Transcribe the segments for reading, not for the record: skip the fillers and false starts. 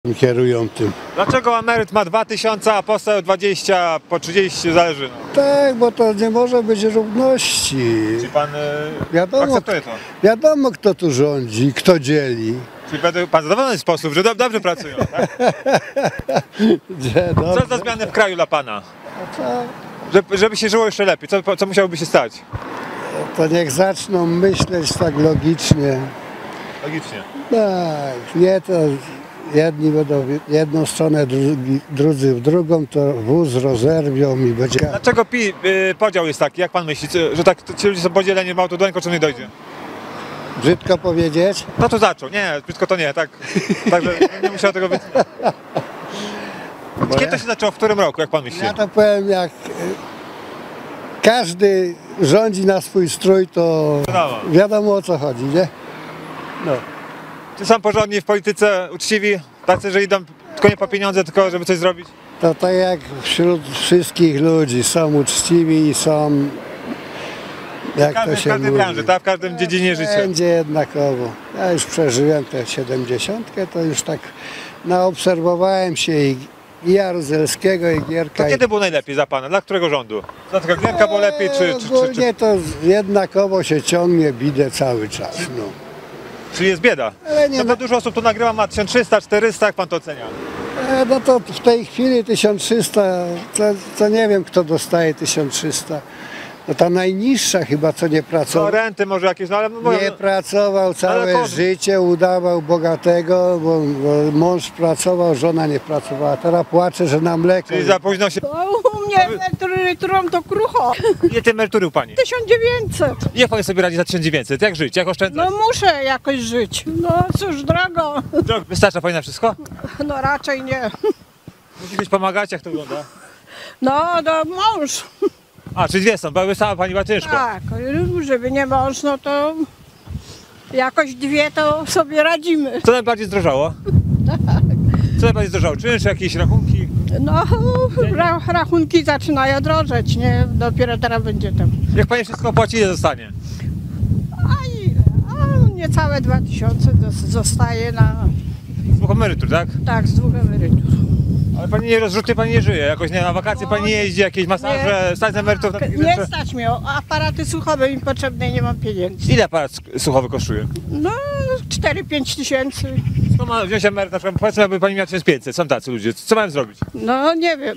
kierują tym. Dlaczego emeryt ma 2000, a poseł 20, po 30 zależy? No. Tak, bo to nie może być równości. Czy pan akceptuje to? Wiadomo, kto tu rządzi, kto dzieli. Czyli pan zadowolony w sposób, że dobrze pracują, tak? Co za zmiany w kraju dla pana? Żeby się żyło jeszcze lepiej, co musiałoby się stać? To niech zaczną myśleć tak logicznie. Logicznie. Tak, nie to jedni będą w jedną stronę, drudzy w drugą, to wóz rozerwią i będzie... Dlaczego podział jest taki, jak pan myśli, że tak ci ludzie są podzieleni, mało to do ręką, czy nie dojdzie? Brzydko powiedzieć? No to zaczął, nie, brzydko to nie, tak, także nie musiał tego być. Kiedy to się zaczęło, w którym roku, jak pan myśli? Ja to powiem, jak każdy rządzi na swój strój, to wiadomo o co chodzi, nie? No. Czy są porządni w polityce, uczciwi, tacy, że idą tylko nie po pieniądze, tylko żeby coś zrobić? To tak jak wśród wszystkich ludzi, są uczciwi i są, jak to się mówi, branży, tak? W każdym dziedzinie życia. Będzie jednakowo. Ja już przeżyłem tę 70, to już tak naobserwowałem się i Jaruzelskiego, i Gierka. To kiedy było najlepiej za pana? Dla którego rządu? Dla tego Gierka było lepiej, czy... Ogólnie to jednakowo się ciągnie bidę cały czas. No. Czyli jest bieda? No bo dużo osób tu nagrywa, ma 1300, 400, jak pan to ocenia? No to w tej chwili 1300, to nie wiem, kto dostaje 1300. No ta najniższa chyba, co nie pracował. No renty może jakieś, no ale... Nie pracował całe życie, udawał bogatego, bo mąż pracował, żona nie pracowała. Teraz płacze, że na mleko. Czyli za późno się... U mnie emeryturą to krucho. Ile tej emerytury u pani? 1900. Jak pani sobie radzi za 1900? Jak żyć? Jak oszczędzać? No muszę jakoś żyć. No cóż, drogo. Wystarcza pani na wszystko? No raczej nie. Musi być pomagać? Jak to wygląda? No mąż. A, czyli dwie są, bo sama pani była ciężko. Tak, żeby nie mąż, no to jakoś dwie to sobie radzimy. Co najbardziej zdrożało? Co najbardziej zdrożało? Czynsz, jakieś rachunki? No rachunki zaczynają drożeć, nie? Dopiero teraz będzie tam. Jak pani wszystko opłaci, ile zostanie? A niecałe 2000 zostaje na... Z dwóch emerytur, tak? Tak, z 2 emerytur. Ale pani nie rozrzutnie, pani nie żyje, jakoś nie, na wakacje pani nie jeździ, jakieś masaże, stać emerytów na takie Nie rzeczy? stać mnie, aparaty słuchowe mi potrzebne i nie mam pieniędzy. Ile aparat słuchowy kosztuje? No 4-5 tysięcy. Skąd ma wziąć emeryt, na przykład powiedzmy, aby pani miała 1500, są tacy ludzie, co mają zrobić? No nie wiem,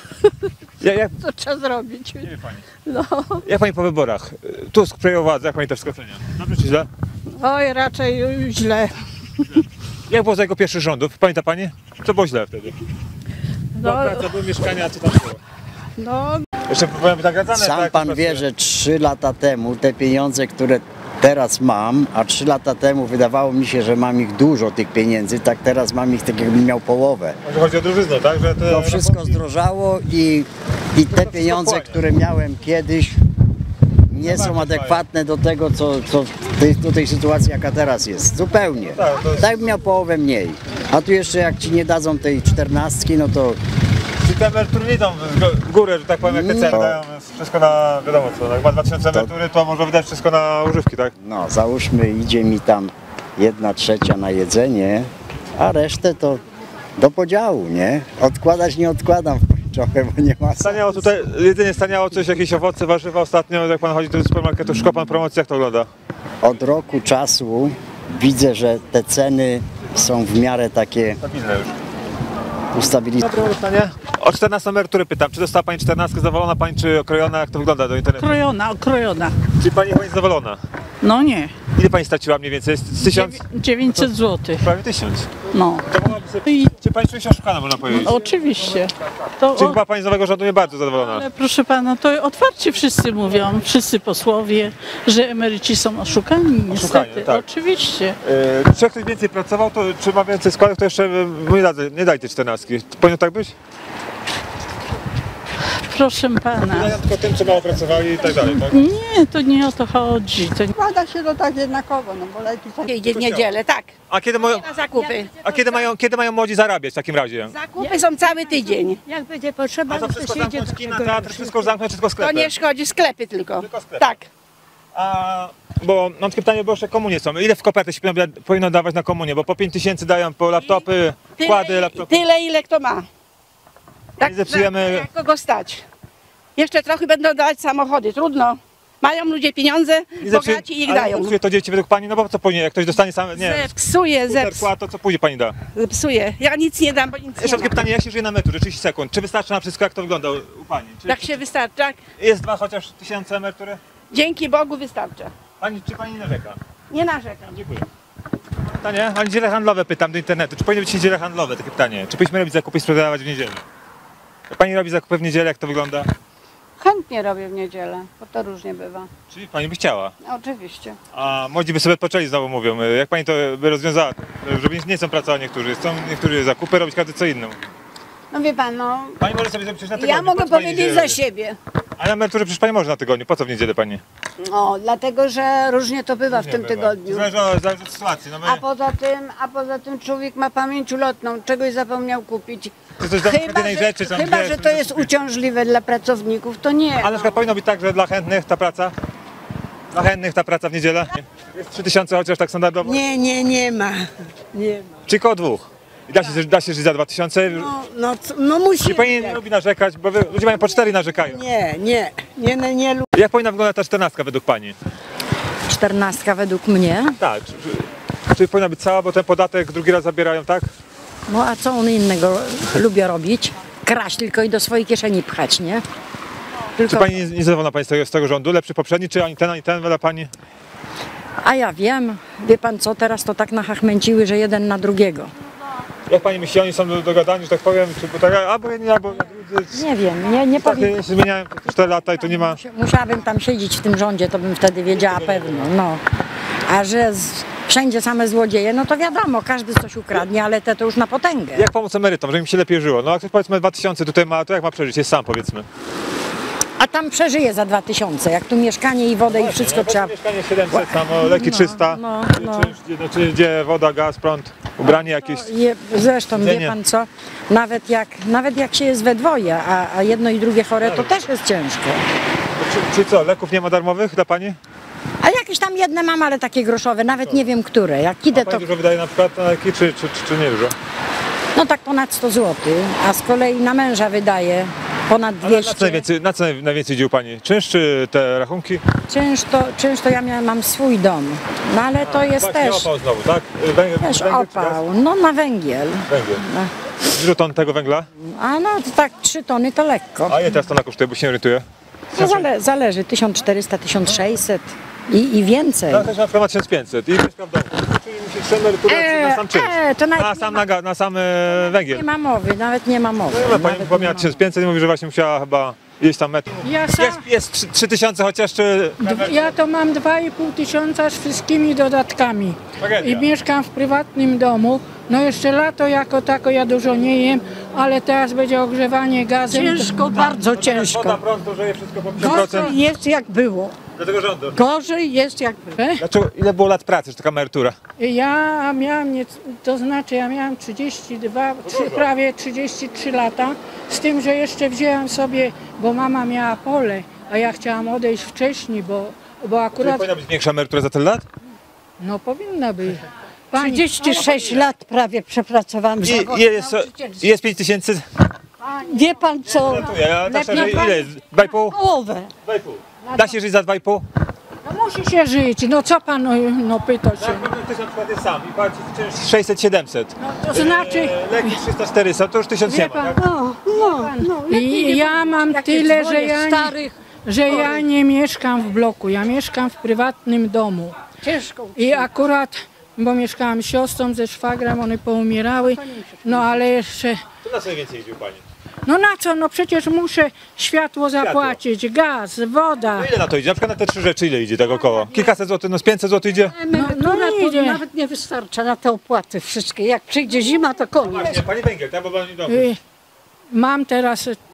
Co co trzeba zrobić. Nie wie pani. No. Jak pani po wyborach? Tusk przejął władzę, jak pani to wszystko ocenia? Dobrze czy źle? Oj, raczej źle. Jak było za jego pierwszych rządów? Pamięta pani? Co było źle wtedy? No, Praca, były mieszkania, co tam było? no Jeszcze powiem nagradzane. Sam tak, pan wie, że 3 lata temu te pieniądze, które teraz mam, a 3 lata temu wydawało mi się, że mam ich dużo, tych pieniędzy, tak teraz mam ich tak jakbym miał połowę. Może chodzi o drożyznę, tak? Że To wszystko zdrożało i te pieniądze, które miałem kiedyś, nie są adekwatne do tego, do tej sytuacji, jaka teraz jest. Zupełnie. Tak bym miał połowę mniej. A tu jeszcze jak ci nie dadzą tej 14, no to... Czy te emerytury nie idą w górę, że tak powiem, jak te ceny dają wszystko na, wiadomo co, jak ma 2000 emerytury, to może wydać wszystko na używki, tak? No, załóżmy, idzie mi tam 1/3 na jedzenie, a resztę to do podziału, nie? Odkładać nie odkładam trochę, bo nie ma sensu. Staniało tutaj, jedynie staniało coś, jakieś owoce, warzywa ostatnio, jak pan chodzi do supermarketu, szuka pan promocji, jak to wygląda? Od roku czasu widzę, że te ceny są w miarę takie Stabilne już. ustabilizowane. Dobre pytanie. O 14 emerytury pytam, czy dostała pani 14, zadowolona pani, czy okrojona, jak to wygląda do internetu? Okrojona. Czy pani jest zadowolona? No nie. Ile pani straciła mniej więcej? Z 1000? 900 zł. Prawie 1000. No. To mogłaby sobie... Czy pani czuje się oszukana, można powiedzieć? Oczywiście. Czy chyba pani z nowego rządu nie bardzo zadowolona? Ale proszę pana, to otwarcie wszyscy mówią, wszyscy posłowie, że emeryci są oszukani. Niestety. tak. Oczywiście. Czy jak ktoś więcej pracował, to czy ma więcej składek, to jeszcze nie daj tej 14. Powinno tak być? Proszę pana. Dają tylko tym, co mało pracowali i tak dalej, tak? Nie, to nie o to chodzi. To... składa się to tak jednakowo, no bo lepiej tak. Idzie w niedzielę, tak, A na zakupy. kiedy mają młodzi zarabiać w takim razie? Zakupy są cały tydzień. Jak będzie potrzeba, A to to wszystko się idzie zamknąć do kina, tego. teatr, wszystko zamknąć, wszystko To sklepy? nie szkodzi, sklepy tylko. Tylko sklepy. Tak. Bo mam takie pytanie, bo jeszcze komunie są. Ile w kopertę się powinno dawać na komunię? Bo po 5 tysięcy dają po laptopy, wkłady, laptopy. Tyle, ile kto ma. Nie zepsujemy. Jak kogo stać. Jeszcze trochę będą dawać samochody, trudno. Mają ludzie pieniądze, bogaci ich Ale dają. zepsuje to dzieci według pani, no bo co później, jak ktoś dostanie sam, nie Zepsuje, wkład, to co później pani da? zepsuje. Ja nic nie dam, bo nic Jeszcze nie takie mam. pytanie, jak się żyje na emeryturze, 30 sekund. Czy wystarczy na wszystko, jak to wygląda u pani? Czy Tak się wystarcza. jest 2 chociaż tysiące emerytury? Dzięki Bogu wystarcza. Czy pani narzeka? Nie narzekam. Dziękuję. Pytanie, a niedziele handlowe pytam do internetu. Czy powinny być niedziele handlowe? Takie pytanie. Czy powinniśmy robić zakupy i sprzedawać w niedzielę? Jak pani robi zakupy w niedzielę, jak to wygląda? Chętnie robię w niedzielę, bo to różnie bywa. Czyli pani by chciała. Oczywiście. A młodzi by sobie odpoczęli, znowu mówią. Jak pani to by rozwiązała? Żeby nie chcą pracować niektórzy. Chcą niektórzy zakupy robić, każdy co inny. No wie pan, no Pani może sobie zrobić coś na tygodniu. ja mogę po co pani powiedzieć niedzielę za siebie. A na emeryturze przecież pani może na tygodniu. Po co w niedzielę pani? O, dlatego, że różnie to bywa w tym tygodniu. Zależy od sytuacji. No my... A poza tym człowiek ma pamięć ulotną, czegoś zapomniał kupić. To jest jedynej rzeczy, co Chyba, wiesz, że to jest uciążliwe dla pracowników, to nie. A na przykład powinno być tak, że dla chętnych ta praca? Dla chętnych ta praca w niedzielę? Jest 3000 chociaż tak standardowo? Nie ma. Nie ma. Czy koło 2? I da się żyć za 2000? No musi. I pani nie lubi narzekać, bo ludzie mają po 4 narzekają. Nie lubię. Jak powinna wyglądać ta 14 według pani? 14 według mnie. Tak. Czy powinna być cała, bo ten podatek drugi raz zabierają, tak? No a co on innego lubię robić? Kraść tylko i do swojej kieszeni pchać, nie? Czy Tylko... pani nie zadowolona pani z tego rządu? Lepszy poprzedni, czy ani ten dla pani? A ja wiem, wie pan co, teraz to tak nachachmęciły, że jeden na drugiego. Jak pani myśli, oni są dogadani, że tak powiem, czy bo tak, albo jedni, albo drudzy? Nie wiem, nie Tak, powiem. się zmieniają 4 lata i to nie ma... Musiałabym tam siedzieć w tym rządzie, to bym wtedy wiedziała pewno, no. A że wszędzie same złodzieje, no to wiadomo, każdy coś ukradnie, ale te to już na potęgę. Jak pomóc emerytom, żeby im się lepiej żyło? No jak ktoś powiedzmy 2000 tutaj ma, to jak ma przeżyć? Jest sam powiedzmy. A tam przeżyje za 2000, jak tu mieszkanie i wodę i wszystko trzeba... Mieszkanie 700, samo leki 300, no. Czy gdzie woda, gaz, prąd, ubranie jakieś. Zresztą jedzenie. wie pan co, nawet jak się jest we dwoje, a jedno i drugie chore, to też jest ciężko. Czy co, leków nie ma darmowych dla pani? A jakieś tam jedne mam, ale takie groszowe, nawet nie wiem które. Jak idę A pani to, dużo wydaje na przykład na leki, czy nie dużo? no tak ponad 100 zł, a z kolei na męża wydaje ponad Ale 200. na co najwięcej idzie u pani? Czynsz czy te rachunki? Czynsz to ja mam swój dom, no ale to jest Właśnie też, opał znowu, tak? też Węgiel czy gaz? opał, no na węgiel. Węgiel. Dużo ton tego węgla? A no to tak 3 tony to lekko. A ile teraz tona kosztuje, bo się nie orientuję? No zależy, 1400, 1600 i więcej. Ja też na przykład ma 1500 i mieszka w domu. Czyli musi 3 emerytury na sam czynsz. To Na sam węgiel. nie ma mowy, nawet nie ma mowy. No, pani Nawet chyba nie miała ma. 1500 i mówi, że właśnie musiała chyba iść tam metr. Jest 3000 chociaż, czy... Ja to mam 2500 z wszystkimi dodatkami Tragedia. i mieszkam w prywatnym domu. No jeszcze lato jako tako ja dużo nie jem, ale teraz będzie ogrzewanie gazem. Ciężko, bardzo Woda, ciężko. prąd, to żyje wszystko po 50%. Gorzej jest jak było. Do tego rządu. Gorzej jest jak było. Dlaczego, ile było lat pracy, że taka emerytura? Ja miałam, ja miałam 32, prawie 33 lata, z tym, że jeszcze wzięłam sobie, bo mama miała pole, a ja chciałam odejść wcześniej, bo Czyli akurat, powinna być większa emerytura za tyle lat? no powinna być. 36 lat prawie przepracowałam. Jest 5000? Wie pan co? Ja tak szczerze, ile jest? 2,5? Połowę. 2,5. Da się żyć za 2,5? No musi się żyć, no co pan pyta się. Ktoś na przykład jest sam i płaci czynsz 600-700. To znaczy, Leki 300-400, to już 1000 nie ma, tak? i ja mam tyle, że ja nie mieszkam w bloku, ja mieszkam w prywatnym domu. Ciężko. I akurat, bo mieszkałam z siostrą, ze szwagrem, one poumierały, no ale jeszcze, To na co najwięcej jeździł pani? no na co, no przecież muszę światło zapłacić, gaz, woda. No ile na to idzie? Na przykład na te 3 rzeczy ile idzie tak około? Kilkaset złotych, no z 500 zł idzie? Emerytura nie idzie. to nawet nie wystarcza na te opłaty wszystkie. Jak przyjdzie zima, to koniec. Właśnie, pani węgiel, tak? Bo pani w domu. Mam teraz